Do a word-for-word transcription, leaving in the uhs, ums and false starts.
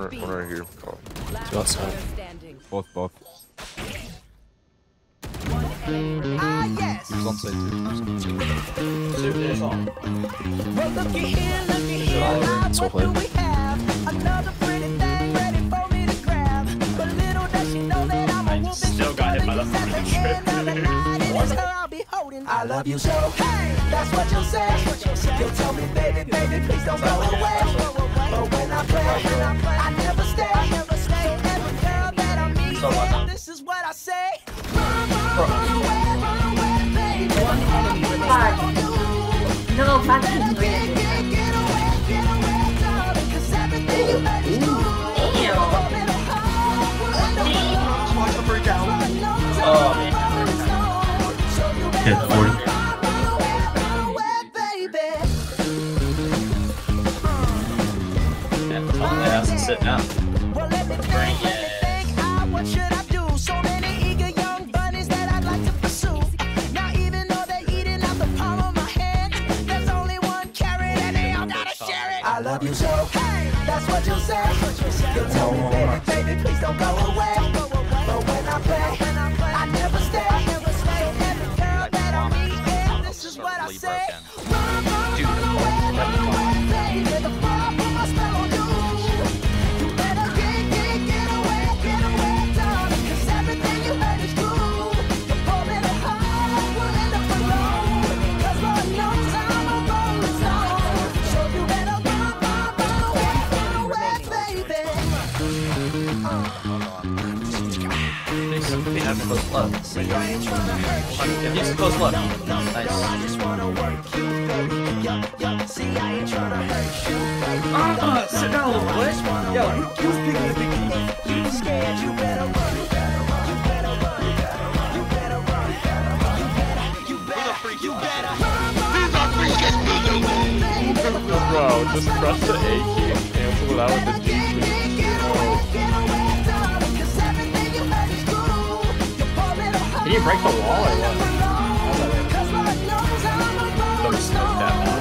one right here. Oh. Two outside. Both, both. Ah, yes. He's on side too. Well, looky here, looky here. It's all What do we have? Another pretty thing ready for me to grab. But little does she know that I'm a wolf. Still got hit by the fucking trip. I love you so. Hey, that's what you'll say. You'll tell me, baby, baby, please don't go away. But when I play, I never stay. Every girl that I meet, this is what I say. One enemy remaining. No, fucking really. Oh man. Hit forty. Yeah, tell him that has to sit down. Bring it. What should I do? So many eager young bunnies that I'd like to pursue. Now even though they're eating out the palm of my hand, there's only one carrot and they all gotta share it. I love you so. Hey, that's what you'll say. You'll tell me, baby, baby, please don't go away. But when I play, I never stay. Every girl that I meet, yeah, this is what I say. Run, run, run away, run away, baby. The fire put my spell on you. You better get, get, get away, get away, darling. 'Cause everything you heard is true. You pull me to heart, we'll end up alone. 'Cause Lord knows I'm a rolling stone. So you better run, run, run away, run away, baby. They have close love. He's close love. Nice. Ah, sit down a little bit. Yo, who's picking the big key? You scared, you better run. You better run. You better run. You better run. You better, you better, you better run. Bro, just press the A key and cancel it out with the D key. Did you break the wall or what? Don't smoke that.